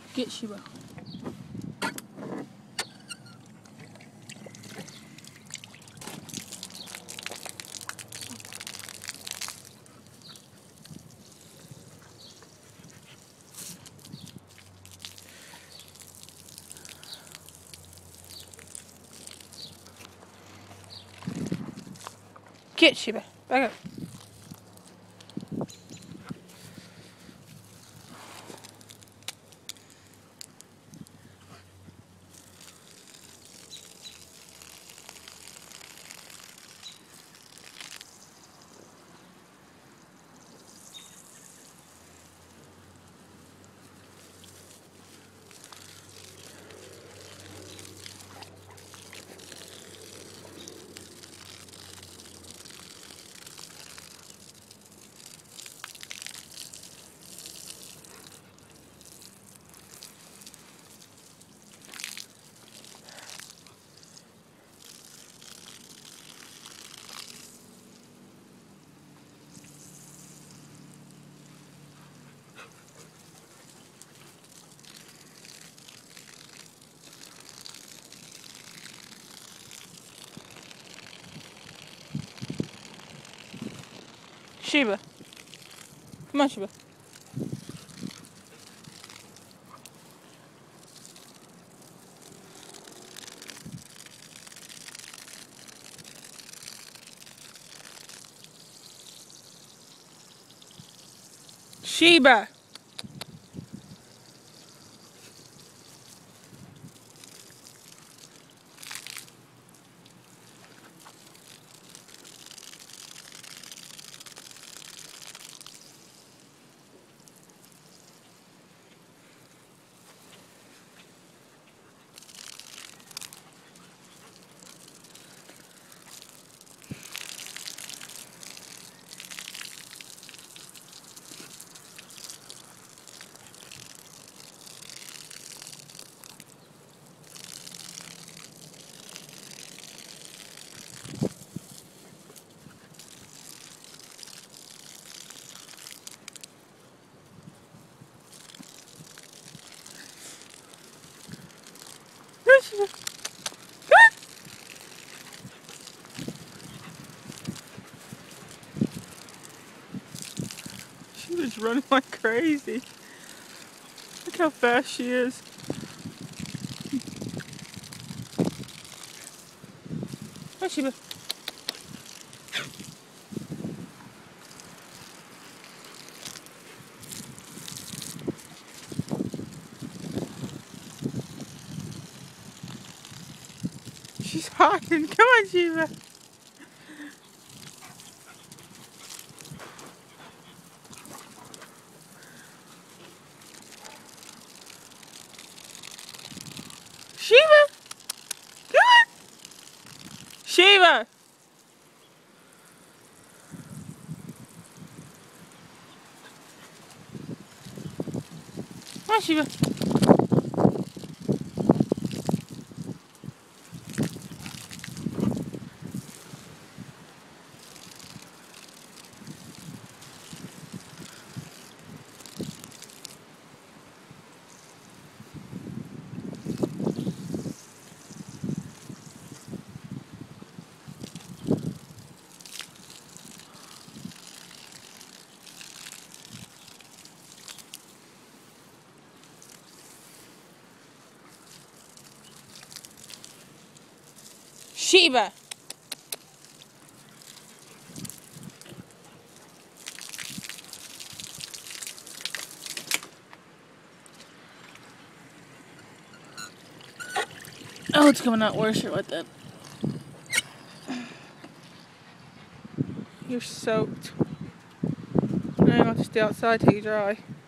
Get Shiba. Get Shiba. Back up. Shiba. Come on, Shiba. Shiba. She was running like crazy. Look how fast she is. Hi, Shiba. She's hiding. Come on, Shiba. Shiba! Come on! Shiba! Come on, Shiba. Shiba! Oh, it's coming out worse or what then? You're soaked. Now you have to stay outside till you dry.